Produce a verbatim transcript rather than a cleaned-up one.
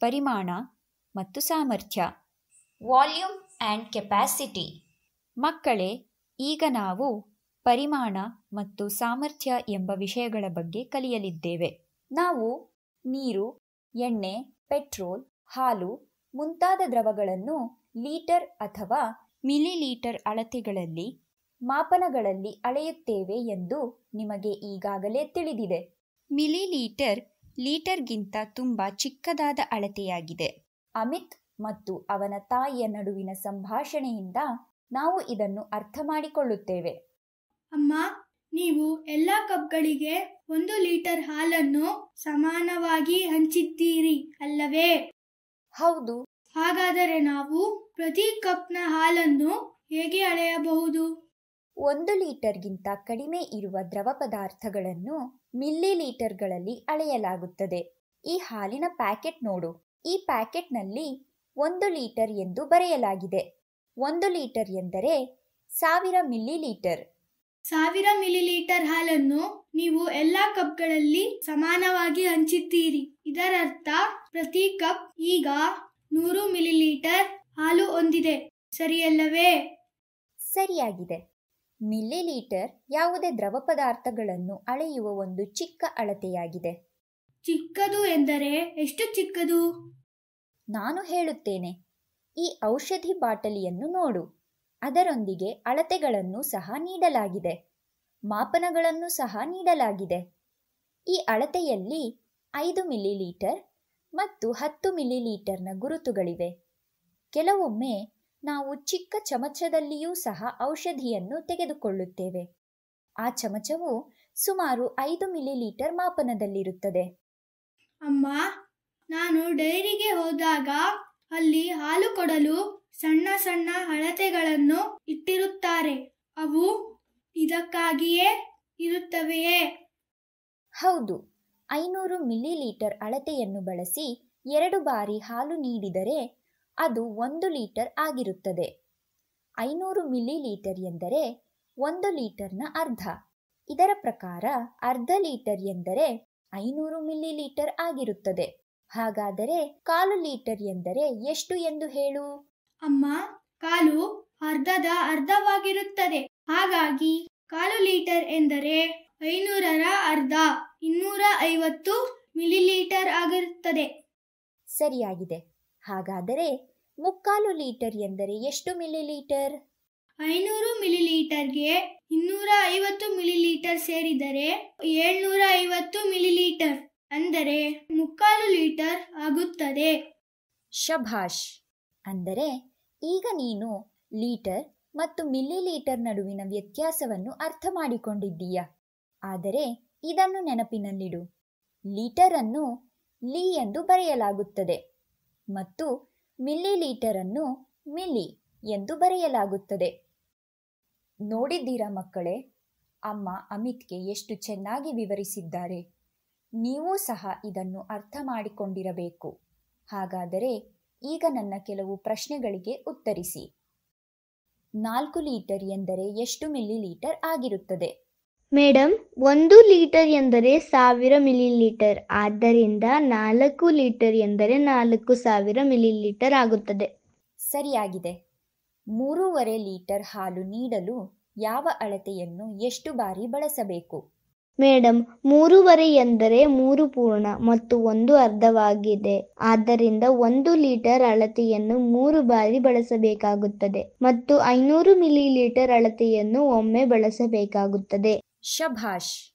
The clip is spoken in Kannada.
ಪರಿಮಾಣ ಮತ್ತು ಸಾಮರ್ಥ್ಯ. Volume and capacity. ಮಕ್ಕಳೇ, ಈಗ ನಾವು ಪರಿಮಾಣ ಮತ್ತು ಸಾಮರ್ಥ್ಯ ಎಂಬ ವಿಷಯಗಳ ಬಗ್ಗೆ ಕಲಿಯಲಿದ್ದೇವೆ. ನಾವು ನೀರು, ಎಣ್ಣೆ, ಪೆಟ್ರೋಲ್, ಹಾಲು ಮುಂತಾದ ದ್ರವಗಳನ್ನು ಲೀಟರ್ ಅಥವಾ ಮಿಲಿಲೀಟರ್ ಅಳತೆಗಳಲ್ಲಿ ಮಾಪನಗಳಲ್ಲಿ ಅಳೆಯುತ್ತೇವೆ ಎಂದು ನಿಮಗೆ ಈಗಾಗಲೇ ತಿಳಿದಿದೆ. ಮಿಲಿಲೀಟರ್ ಲೀಟರ್ಗಿಂತ ತುಂಬ ಚಿಕ್ಕದಾದ ಅಳತೆಯಾಗಿದೆ. ಅಮಿತ್ ಮತ್ತು ಅವನ ತಾಯಿಯ ನಡುವಿನ ಸಂಭಾಷಣೆಯಿಂದ ನಾವು ಇದನ್ನು ಅರ್ಥ ಮಾಡಿಕೊಳ್ಳುತ್ತೇವೆ. ಅಮ್ಮ, ನೀವು ಎಲ್ಲ ಕಪ್ಗಳಿಗೆ ಒಂದು ಲೀಟರ್ ಹಾಲನ್ನು ಸಮಾನವಾಗಿ ಹಂಚಿದ್ದೀರಿ ಅಲ್ಲವೇ? ಹೌದು. ಹಾಗಾದರೆ ನಾವು ಪ್ರತಿ ಕಪ್ನ ಹಾಲನ್ನು ಹೇಗೆ ಅಳೆಯಬಹುದು? ಒಂದು ಲೀಟರ್ಗಿಂತ ಕಡಿಮೆ ಇರುವ ದ್ರವ ಪದಾರ್ಥಗಳನ್ನು ಮಿಲ್ಲಿ ಲೀಟರ್ಗಳಲ್ಲಿ ಅಳೆಯಲಾಗುತ್ತದೆ. ಈ ಹಾಲಿನ ಪ್ಯಾಕೆಟ್ ನೋಡು. ಈ ಪ್ಯಾಕೆಟ್ನಲ್ಲಿ ಒಂದು ಲೀಟರ್ ಎಂದು ಬರೆಯಲಾಗಿದೆ. ಒಂದು ಲೀಟರ್ ಎಂದರೆ ಸಾವಿರ ಮಿಲಿ ಲೀಟರ್. ಸಾವಿರ ಮಿಲಿಲೀಟರ್ ಹಾಲನ್ನು ನೀವು ಎಲ್ಲಾ ಕಪ್ಗಳಲ್ಲಿ ಸಮಾನವಾಗಿ ಹಂಚಿದ್ದೀರಿ. ಇದರರ್ಥ ಪ್ರತಿ ಕಪ್ ಈಗ ನೂರು ಮಿಲಿಲೀಟರ್ ಹಾಲು ಹೊಂದಿದೆ, ಸರಿಯಲ್ಲವೇ? ಸರಿಯಾಗಿದೆ. ಮಿಲಿಲೀಟರ್ ಯಾವುದೇ ದ್ರವ ಪದಾರ್ಥಗಳನ್ನು ಅಳೆಯುವ ಒಂದು ಚಿಕ್ಕ ಅಳತೆಯಾಗಿದೆ. ಚಿಕ್ಕದು ಎಂದರೆ ಎಷ್ಟು ಚಿಕ್ಕದು? ನಾನು ಹೇಳುತ್ತೇನೆ. ಈ ಔಷಧಿ ಬಾಟಲಿಯನ್ನು ನೋಡು. ಅದರೊಂದಿಗೆ ಅಳತೆಗಳನ್ನು ಸಹ ನೀಡಲಾಗಿದೆ, ಮಾಪನಗಳನ್ನು ಸಹ ನೀಡಲಾಗಿದೆ. ಈ ಅಳತೆಯಲ್ಲಿ ಐದು ಮಿಲಿಲೀಟರ್ ಮತ್ತು ಹತ್ತು ಮಿಲಿಲೀಟರ್ನ ಗುರುತುಗಳಿವೆ. ಕೆಲವೊಮ್ಮೆ ನಾವು ಚಿಕ್ಕ ಚಮಚದಲ್ಲಿಯೂ ಸಹ ಔಷಧಿಯನ್ನು ತೆಗೆದುಕೊಳ್ಳುತ್ತೇವೆ. ಆ ಚಮಚವು ಸುಮಾರು ಐದು ಮಿಲಿಲೀಟರ್ ಮಾಪನದಲ್ಲಿರುತ್ತದೆ. ಅಮ್ಮ, ನಾನು ಡೈರಿಗೆ ಹೋದಾಗ ಅಲ್ಲಿ ಹಾಲು ಕೊಡಲು ಸಣ್ಣ ಸಣ್ಣ ಅಳತೆಗಳನ್ನು ಇಟ್ಟಿರುತ್ತಾರೆ. ಅವು ಇದಕ್ಕಾಗಿಯೇ ಇರುತ್ತವೆಯೇ? ಹೌದು. ಐನೂರು ಮಿಲಿಲೀಟರ್ ಅಳತೆಯನ್ನು ಬಳಸಿ ಎರಡು ಬಾರಿ ಹಾಲು ನೀಡಿದರೆ ಅದು ಒಂದು ಲೀಟರ್ ಆಗಿರುತ್ತದೆ. ಐನೂರು ಮಿಲಿಲೀಟರ್ ಎಂದರೆ ಒಂದು ಲೀಟರ್ನ ಅರ್ಧ. ಇದರ ಪ್ರಕಾರ ಅರ್ಧ ಲೀಟರ್ ಎಂದರೆ ಐನೂರು ಮಿಲಿಲೀಟರ್ ಆಗಿರುತ್ತದೆ. ಹಾಗಾದರೆ ಕಾಲು ಲೀಟರ್ ಎಂದರೆ ಎಷ್ಟು ಎಂದು ಹೇಳು? ಅಮ್ಮ, ಕಾಲು ಅರ್ಧದ ಅರ್ಧವಾಗಿರುತ್ತದೆ. ಹಾಗಾಗಿ ಕಾಲು ಲೀಟರ್ ಎಂದರೆ ಐನೂರರ ಅರ್ಧ, ಇನ್ನೂರ ಐವತ್ತು ಮಿಲಿಲೀಟರ್ ಆಗಿರುತ್ತದೆ. ಸರಿಯಾಗಿದೆ. ಹಾಗಾದರೆ ಮುಕ್ಕಾಲು ಲೀಟರ್ ಎಂದರೆ ಎಷ್ಟು ಮಿಲಿಲೀಟರ್? ಐನೂರು ಮಿಲಿಲೀಟರ್ಗೆ ಇನ್ನೂರ ಐವತ್ತು ಮಿಲಿಲೀಟರ್ ಸೇರಿದರೆ ಏಳ್ನೂರ ಐವತ್ತು ಮಿಲಿಲೀಟರ್, ಅಂದರೆ ಮುಕ್ಕಾಲು ಲೀಟರ್ ಆಗುತ್ತದೆ. ಶಭಾಷ್. ಅಂದರೆ ಈಗ ನೀನು ಲೀಟರ್ ಮತ್ತು ಮಿಲಿಲೀಟರ್ ನಡುವಿನ ವ್ಯತ್ಯಾಸವನ್ನು ಅರ್ಥ ಮಾಡಿಕೊಂಡಿದ್ದೀಯ. ಆದರೆ ಇದನ್ನು ನೆನಪಿನಲ್ಲಿಡು. ಲೀಟರ್ ಅನ್ನು ಲೀ ಎಂದು ಬರೆಯಲಾಗುತ್ತದೆ ಮತ್ತು ಮಿಲಿಲೀಟರ್ ಅನ್ನು ಮಿಲಿ ಎಂದು ಬರೆಯಲಾಗುತ್ತದೆ. ನೋಡಿದ್ದೀರಾ ಮಕ್ಕಳೇ, ಅಮ್ಮ ಅಮಿತ್ಗೆ ಎಷ್ಟು ಚೆನ್ನಾಗಿ ವಿವರಿಸಿದ್ದಾರೆ. ನೀವೂ ಸಹ ಇದನ್ನು ಅರ್ಥ ಮಾಡಿಕೊಂಡಿರಬೇಕು. ಹಾಗಾದರೆ ಈಗ ನನ್ನ ಕೆಲವು ಪ್ರಶ್ನೆಗಳಿಗೆ ಉತ್ತರಿಸಿ. ನಾಲ್ಕು ಲೀಟರ್ ಎಂದರೆ ಎಷ್ಟು ಮಿಲಿಲೀಟರ್ ಆಗಿರುತ್ತದೆ? ಮೇಡಮ್, ಒಂದು ಲೀಟರ್ ಎಂದರೆ ಸಾವಿರ ಮಿಲಿಲೀಟರ್. ಆದ್ದರಿಂದ ನಾಲ್ಕು ಲೀಟರ್ ಎಂದರೆ ನಾಲ್ಕು ಸಾವಿರ ಮಿಲಿಲೀಟರ್ ಆಗುತ್ತದೆ. ಸರಿಯಾಗಿದೆ. ಮೂರೂವರೆ ಲೀಟರ್ ಹಾಲು ನೀಡಲು ಯಾವ ಅಳತೆಯನ್ನು ಎಷ್ಟು ಬಾರಿ ಬಳಸಬೇಕು? ಮೇಡಮ್, ಮೂರುವರೆ ಎಂದರೆ ಮೂರು ಪೂರ್ಣ ಮತ್ತು ಒಂದು ಅರ್ಧವಾಗಿದೆ. ಆದ್ದರಿಂದ ಒಂದು ಲೀಟರ್ ಅಳತೆಯನ್ನು ಮೂರು ಬಾರಿ ಬಳಸಬೇಕಾಗುತ್ತದೆ ಮತ್ತು ಐನೂರು ಮಿಲಿಲೀಟರ್ ಅಳತೆಯನ್ನು ಒಮ್ಮೆ ಬಳಸಬೇಕಾಗುತ್ತದೆ. ಶಭಾಷ್.